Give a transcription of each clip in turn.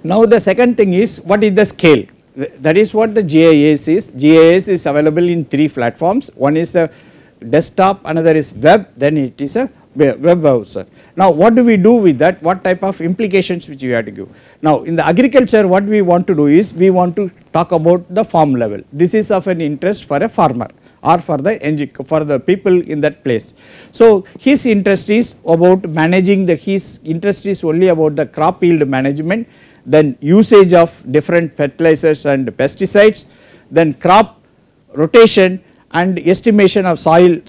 Now the second thing is, what is the scale? That is what the GIS is. GIS is available in 3 platforms. One is the desktop, another is web, then it is a web browser. Now what do we do with that? What type of implications which we have to give? Now in the agriculture, what we want to do is, we want to talk about the farm level. This is of an interest for a farmer or for the people in that place. So his interest is about managing his interest is only about the crop yield management, then usage of different fertilizers and pesticides, then crop rotation and estimation of soil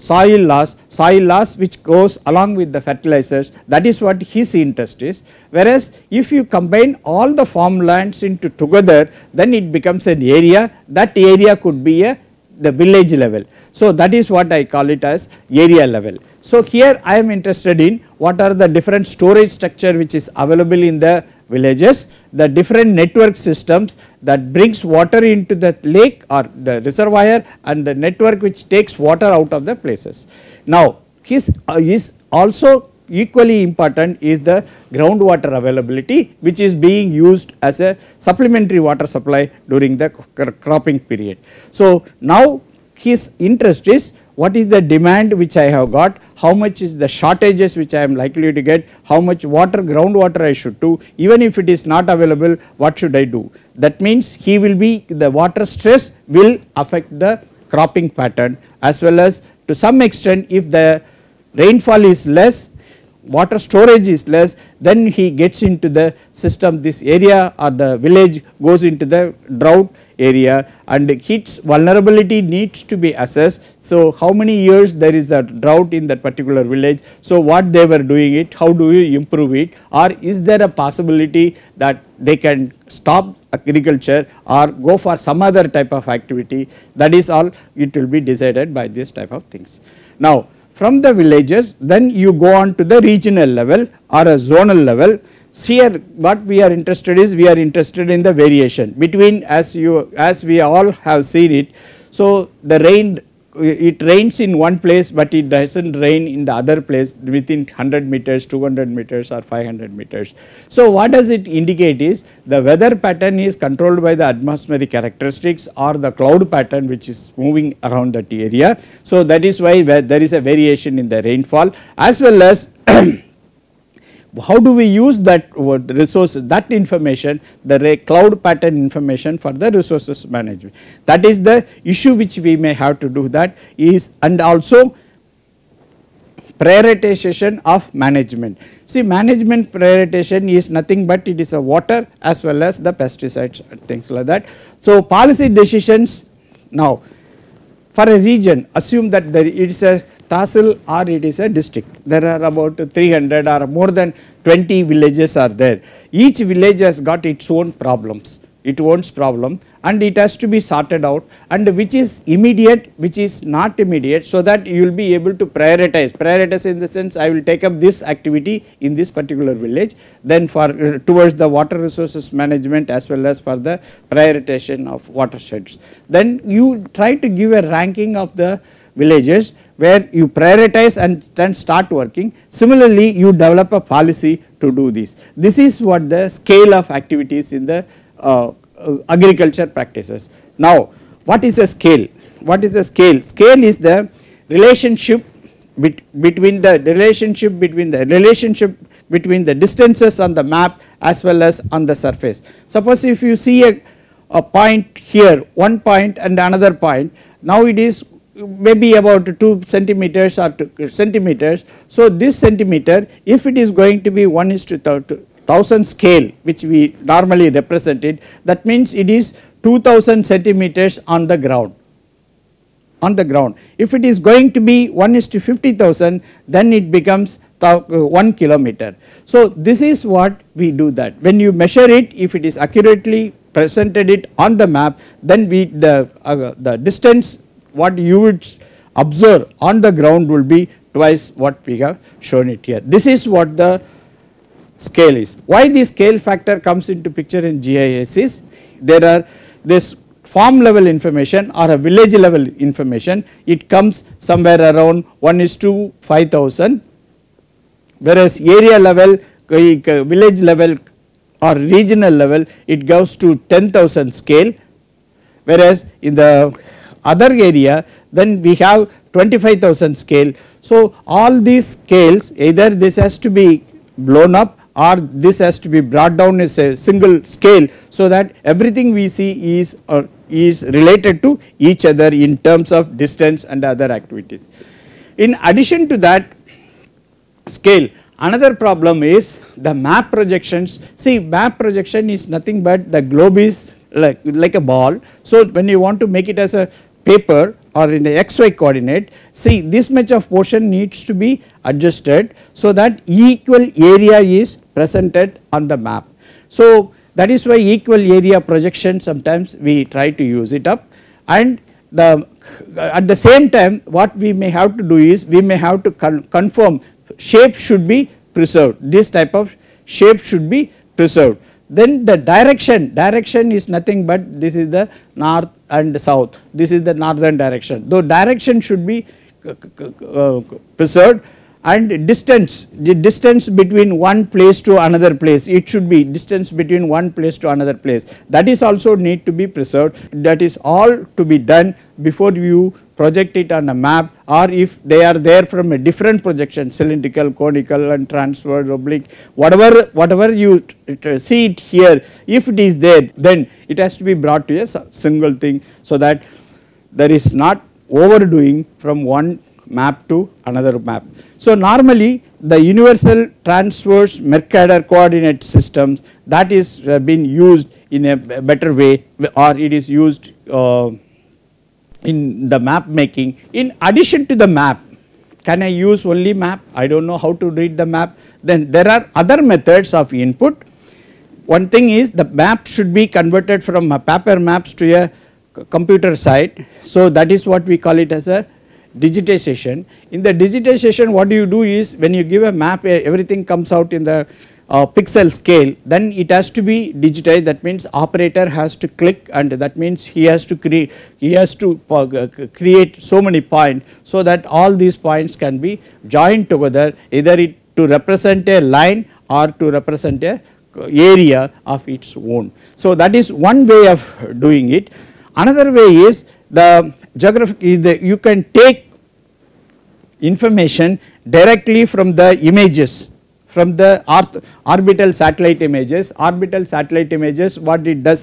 loss which goes along with the fertilizers. That is what his interest is. Whereas if you combine all the farmlands into together, then it becomes an area. That area could be the village level. So that is what I call it as area level. So here I am interested in what are the different storage structure which is available in the villages, the different network systems that brings water into the lake or the reservoir, and the network which takes water out of the places. Now his is also equally important is the groundwater availability, which is being used as a supplementary water supply during the cropping period. So now his interest is, what is the demand which I have got, how much is the shortages which I am likely to get, how much groundwater I should do, even if it is not available, what should I do? That means the water stress will affect the cropping pattern, as well as to some extent if the rainfall is less, water storage is less, then he gets into the system, this area or the village goes into the drought area, and its vulnerability needs to be assessed. So how many years there is a drought in that particular village, so what they were doing it, how do you improve it, or is there a possibility that they can stop agriculture or go for some other type of activity. That is all, it will be decided by this type of things. Now from the villages, then you go on to the regional level or a zonal level. Here what we are interested is, we are interested in the variation between, as we all have seen it. So it rains in one place, but it does not rain in the other place within 100 meters, 200 meters or 500 meters. So what does it indicate is, the weather pattern is controlled by the atmospheric characteristics or the cloud pattern which is moving around that area. So that is why there is a variation in the rainfall, as well as how do we use that resources, that information, the cloud pattern information for the resources management. That is the issue which we may have to do, that is, and also prioritization of management. See, management prioritization is nothing but it is a water as well as the pesticides and things like that. So policy decisions, now for a region, assume that it is a Tahsil or it is a district, there are about 300 or more than 20 villages are there. Each village has got its own problems, and it has to be sorted out, and which is immediate, which is not immediate, so that you will be able to prioritize in the sense, I will take up this activity in this particular village, then for towards the water resources management as well as for the prioritization of watersheds. Then you try to give a ranking of the villages where you prioritize and then start working. Similarly, you develop a policy to do this. This is what the scale of activities in the agriculture practices. Now what is a scale? What is the scale? Scale is the relationship between the distances on the map as well as on the surface. Suppose if you see a point here, one point and another point, now it is maybe about 2 centimeters or 2 centimeters. So this centimeter, if it is going to be 1:1000 scale, which we normally represent it, that means it is 2000 centimeters on the ground. If it is going to be 1:50,000, then it becomes 1 kilometer. So this is what we do, that when you measure it, if it is accurately presented it on the map, then the distance what you would observe on the ground will be twice what we have shown it here. This is what the scale is. Why the scale factor comes into picture in GIS is, there are this farm level information or a village level information, it comes somewhere around 1:5000, whereas area level, village level or regional level it goes to 10,000 scale, whereas in the other area then we have 25,000 scale. So all these scales, either this has to be blown up or this has to be brought down as a single scale, so that everything we see is related to each other in terms of distance and other activities. In addition to that scale, another problem is the map projections. See, map projection is nothing but the globe is like a ball. So when you want to make it as a paper or in the xy coordinate, see this much of portion needs to be adjusted so that equal area is presented on the map. So that is why equal area projection sometimes we try to use it up, and at the same time what we may have to do is we may have to confirm shape should be preserved, this type of shape should be preserved. Then the direction is nothing but this is the north and south, this is the northern direction, though direction should be preserved, and distance, the distance between one place to another place, it should be distance between one place to another place, that is also need to be preserved. That is all to be done before you project it on a map, or if they are there from a different projection, cylindrical, conical and transverse, oblique, whatever you see it here, if it is there then it has to be brought to a single thing, so that there is not overdoing from one map to another map. So normally the universal transverse Mercator coordinate systems, that is been used in a better way, or it is used in the map making. In addition to the map, can I use only map? I do not know how to read the map. Then there are other methods of input. One thing is the map should be converted from paper maps to a computer side. So that is what we call it as a digitization. In the digitization, what you do is when you give a map, everything comes out in the pixel scale, then it has to be digitized. That means operator has to click, and that means he has to create so many points, so that all these points can be joined together, either to represent a line or to represent a area of its own. So that is one way of doing it. Another way is the geographic, you can take information directly from the images, from the orbital satellite images. Orbital satellite images, what it does,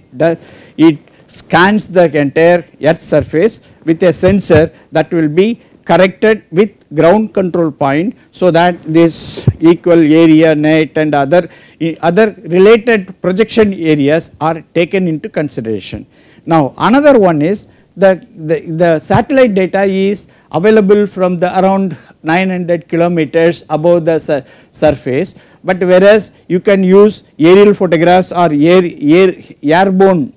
it scans the entire earth surface with a sensor that will be corrected with ground control point, so that this equal area, net and other related projection areas are taken into consideration. Now another one is the satellite data is available from the around 900 kilometers above the surface, but whereas you can use aerial photographs or airborne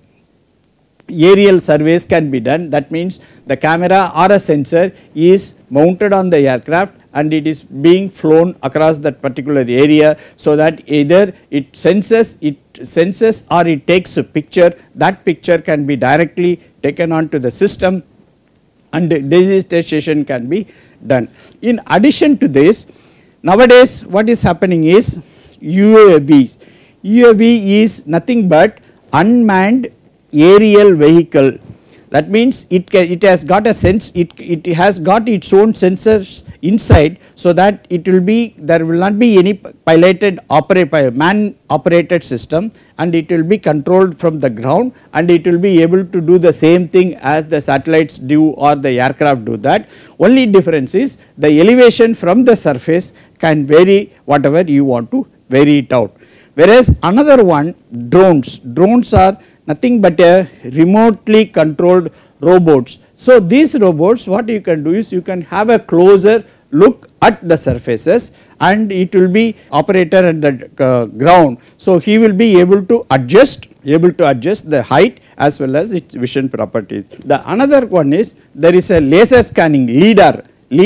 aerial surveys can be done. That means the camera or a sensor is mounted on the aircraft and it is being flown across that particular area, so that either it senses or it takes a picture, that picture can be directly taken onto the system and digitization can be done. In addition to this, nowadays what is happening is UAVs. UAV is nothing but unmanned aerial vehicle. That means it has got a sense, it has got its own sensors inside, so that it will be, there will not be any piloted man operated system, and it will be controlled from the ground, and it will be able to do the same thing as the satellites do or the aircraft do that. Only difference is the elevation from the surface can vary whatever you want to vary it out. Whereas another one, drones are nothing but a remotely controlled robots. So these robots, what you can do is you can have a closer look at the surfaces, and it will be operator at the ground. So he will be able to adjust the height as well as its vision properties. The another one is there is a laser scanning LIDAR.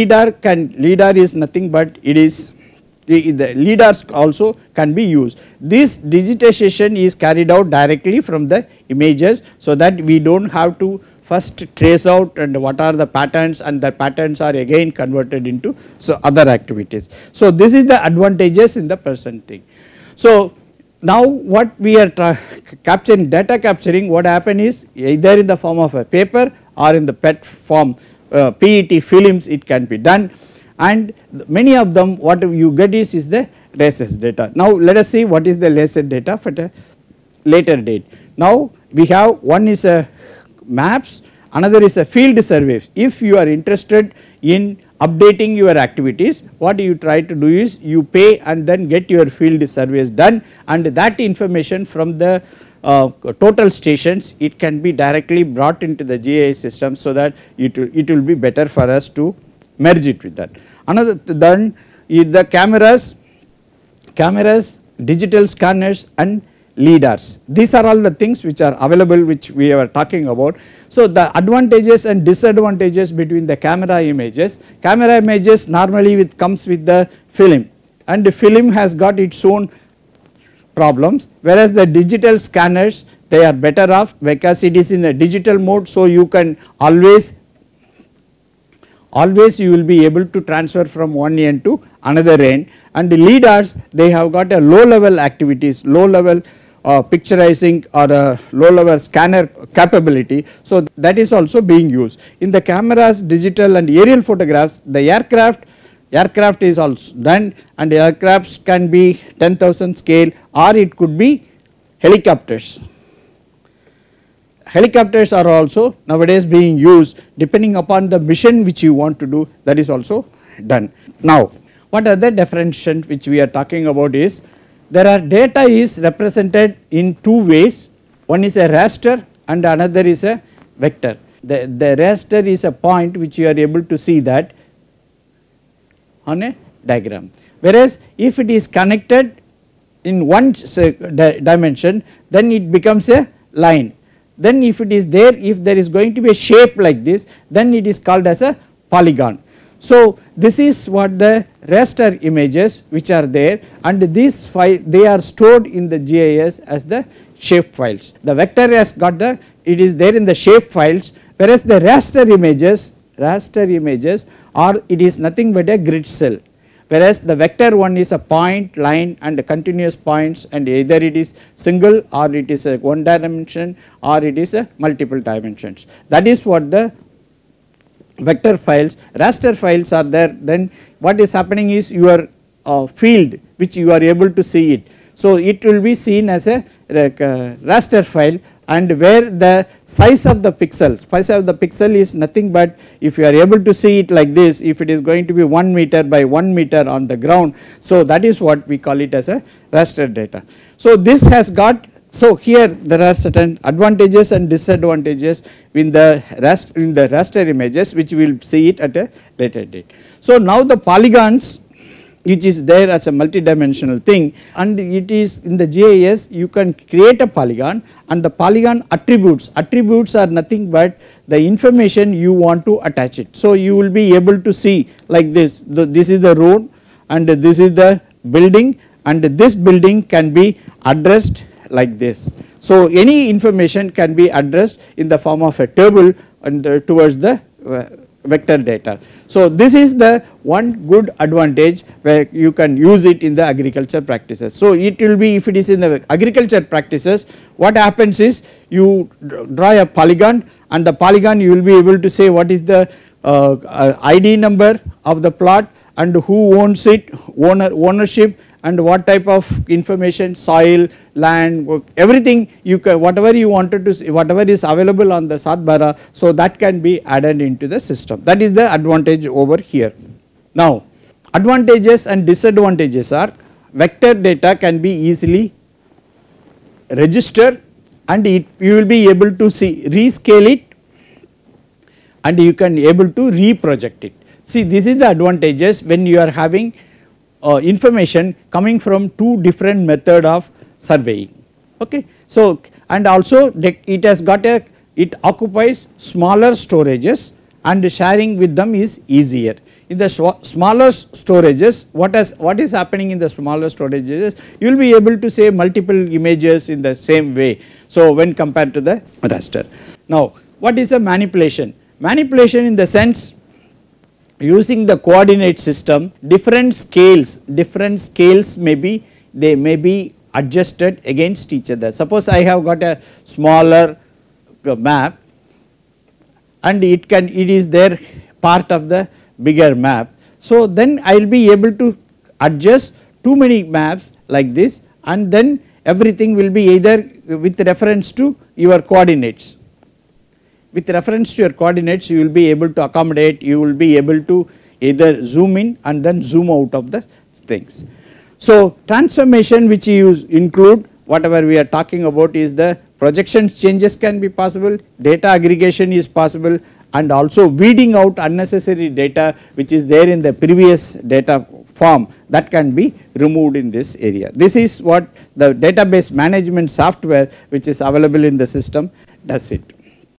LIDAR is nothing but it is the LIDARs also can be used. This digitization is carried out directly from the images, so that we do not have to first trace out and what are the patterns, and the patterns are again converted into other activities. So this is the advantages in the present thing. So Now what we are capturing, data capturing, what happen is either in the form of a paper or in the PET form, PET films it can be done, and many of them what you get is the latest data. Now let us see what is the latest data for a later date. Now we have one is a maps, another is a field surveys. If you are interested in updating your activities, what you try to do is you pay and then get your field surveys done, and that information from the total stations it can be directly brought into the GIS system, so that it will be better for us to merge it with that. Another then is the cameras, digital scanners and LiDARs. These are all the things which are available, which we are talking about. So the advantages and disadvantages between the camera images normally comes with the film, and the film has got its own problems, whereas the digital scanners they are better off because it is in a digital mode, so you can always you will be able to transfer from one end to another end, and the LiDARs they have got a low level activities, low level picturizing or a low level scanner capability, so that is also being used. In the cameras, digital and aerial photographs, the aircraft is also done, and aircrafts can be 10,000 scale or it could be helicopters. Helicopters are also nowadays being used depending upon the mission which you want to do, that is also done. Now what other differentiation which we are talking about is, there are data is represented in two ways, one is a raster and another is a vector. The raster is a point which you are able to see that on a diagram, whereas if it is connected in one dimension then it becomes a line, then if it is there, if there is going to be a shape like this, then it is called as a polygon. So this is what the raster images which are there, and these file they are stored in the GIS as the shape files. The vector has got the, it is there in the shape files, whereas the raster images are, it is nothing but a grid cell, whereas the vector one is a point, line and continuous points, and either it is single or it is a one dimension or it is a multiple dimensions. That is what the vector files. Raster files are there, then what is happening is your field which you are able to see it. So it will be seen as a raster file, and where the size of the pixel is nothing but, if you are able to see it like this, if it is going to be 1 meter by 1 meter on the ground, so that is what we call it as a raster data. So this has got, so here there are certain advantages and disadvantages in the raster images, which we will see it at a later date. So now the polygons, which is there as a multidimensional thing, and it is in the GIS you can create a polygon, and the polygon attributes are nothing but the information you want to attach it. So you will be able to see like this, this is the road and this is the building, and this building can be addressed like this. So any information can be addressed in the form of a table and towards the vector data. So this is the one good advantage where you can use it in the agriculture practices. So it will be, if it is in the agriculture practices, what happens is you draw a polygon, and the polygon you will be able to say what is the ID number of the plot and who owns it, ownership, and what type of information, soil, land, everything you can, whatever you wanted to see, whatever is available on the Satbara, so that can be added into the system. That is the advantage over here. Now advantages and disadvantages are, vector data can be easily registered, and you will be able to see, rescale it, and you can able to reproject it. See, this is the advantages when you are having information coming from two different method of surveying. Okay. So and also it has got a, it occupies smaller storages and sharing with them is easier. In the smaller storages, what is happening in the smaller storages, you will be able to say multiple images in the same way. So when compared to the raster. Now what is a manipulation? Manipulation in the sense, using the coordinate system, different scales may be, they may be adjusted against each other. Suppose I have got a smaller map and it is there part of the bigger map. So, then I will be able to adjust too many maps like this, and then everything will be either with reference to your coordinates. With reference to your coordinates, you will be able to accommodate, you will be able to either zoom in and then zoom out of the things. So, transformation which you include whatever we are talking about is the projection changes can be possible, data aggregation is possible, and also weeding out unnecessary data which is there in the previous data form, that can be removed in this area. This is what the database management software which is available in the system does it.